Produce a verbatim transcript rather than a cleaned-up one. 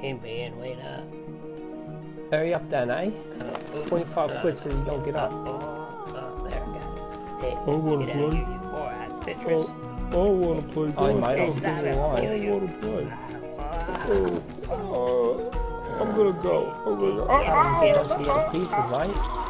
Hey man, wait up. Hurry up then, eh? Uh, twenty-five uh, quid says you don't get up. Oh, oh, there, guys. Hey, I wanna get out of play. here, you four-eyed citrus. Oh, I wanna play. I might Hey, not stop give it. you a I'll line. kill I you. wanna play. Oh, uh, I'm gonna go. I'm gonna go. You have to get the pieces, right?